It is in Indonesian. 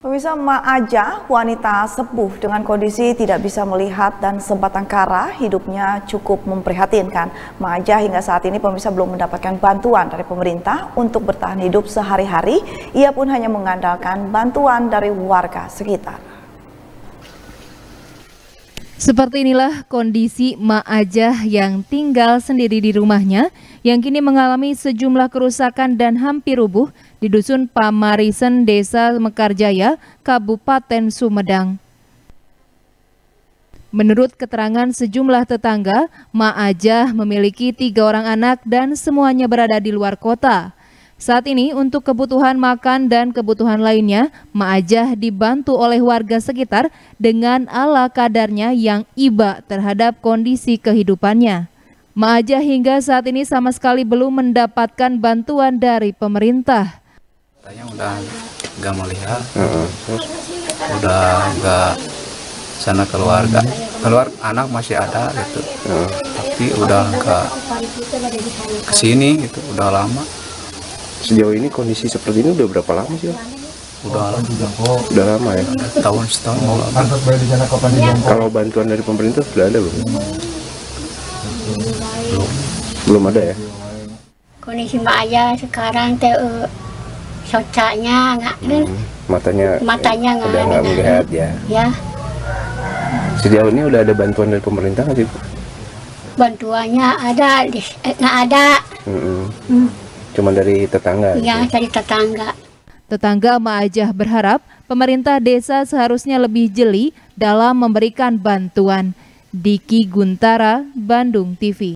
Pemirsa, Mak Ajah, wanita sepuh dengan kondisi tidak bisa melihat dan sebatang kara, hidupnya cukup memprihatinkan. Mak Ajah hingga saat ini pemirsa belum mendapatkan bantuan dari pemerintah untuk bertahan hidup sehari-hari. Ia pun hanya mengandalkan bantuan dari warga sekitar. Seperti inilah kondisi Mak Ajah yang tinggal sendiri di rumahnya yang kini mengalami sejumlah kerusakan dan hampir rubuh di Dusun Pamarisen, Desa Mekarjaya, Kabupaten Sumedang. Menurut keterangan sejumlah tetangga, Mak Ajah memiliki 3 orang anak dan semuanya berada di luar kota. Saat ini untuk kebutuhan makan dan kebutuhan lainnya, Mak Ajah dibantu oleh warga sekitar dengan ala kadarnya yang iba terhadap kondisi kehidupannya. Mak Ajah hingga saat ini sama sekali belum mendapatkan bantuan dari pemerintah. Katanya udah nggak melihat, udah nggak sana keluar anak masih ada gitu, tapi udah nggak kesini gitu, udah lama. Sejauh ini kondisi seperti ini udah berapa lama sih? Udah lama ya? Setahun mau lama. Kalau bantuan dari pemerintah sudah ada belum? Belum ada ya? Kondisi Mak Ajah sekarang socaknya nggak matanya udah nggak melihat ya. Ya. Sejauh ini udah ada bantuan dari pemerintah nggak sih? Bantuannya ada, nggak ada. Cuma dari tetangga? Iya, dari tetangga. Tetangga Mak Ajah berharap pemerintah desa seharusnya lebih jeli dalam memberikan bantuan. Diki Guntara, Bandung TV.